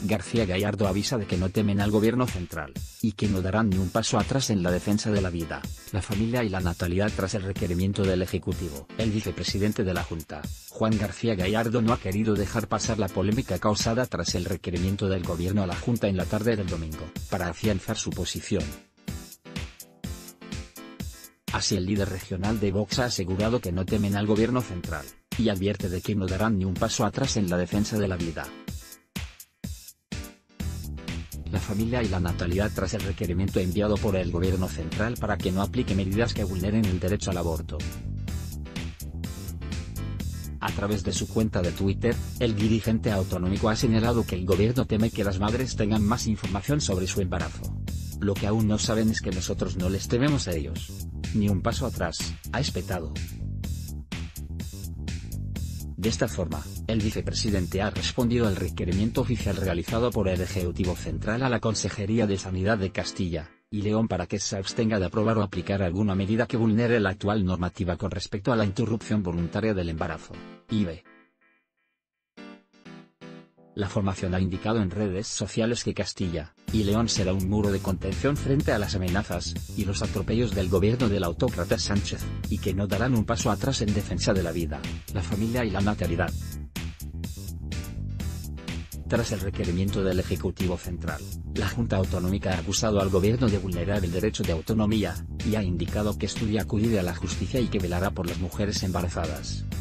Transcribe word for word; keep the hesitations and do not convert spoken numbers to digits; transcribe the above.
García Gallardo avisa de que no temen al gobierno central, y que no darán ni un paso atrás en la defensa de la vida, la familia y la natalidad tras el requerimiento del Ejecutivo. El vicepresidente de la Junta, Juan García Gallardo, no ha querido dejar pasar la polémica causada tras el requerimiento del gobierno a la Junta en la tarde del domingo, para afianzar su posición. Así, el líder regional de Vox ha asegurado que no temen al gobierno central, y advierte de que no darán ni un paso atrás en la defensa de la vida, la familia y la natalidad tras el requerimiento enviado por el gobierno central para que no aplique medidas que vulneren el derecho al aborto. A través de su cuenta de Twitter, el dirigente autonómico ha señalado que el gobierno teme que las madres tengan más información sobre su embarazo. Lo que aún no saben es que nosotros no les tememos a ellos. Ni un paso atrás, ha espetado. De esta forma, el vicepresidente ha respondido al requerimiento oficial realizado por el Ejecutivo Central a la Consejería de Sanidad de Castilla y León para que se abstenga de aprobar o aplicar alguna medida que vulnere la actual normativa con respecto a la interrupción voluntaria del embarazo, I V E. La formación ha indicado en redes sociales que Castilla y León será un muro de contención frente a las amenazas y los atropellos del gobierno del autócrata Sánchez, y que no darán un paso atrás en defensa de la vida, la familia y la natalidad. Tras el requerimiento del Ejecutivo Central, la Junta Autonómica ha acusado al gobierno de vulnerar el derecho de autonomía, y ha indicado que estudia acudir a la justicia y que velará por las mujeres embarazadas.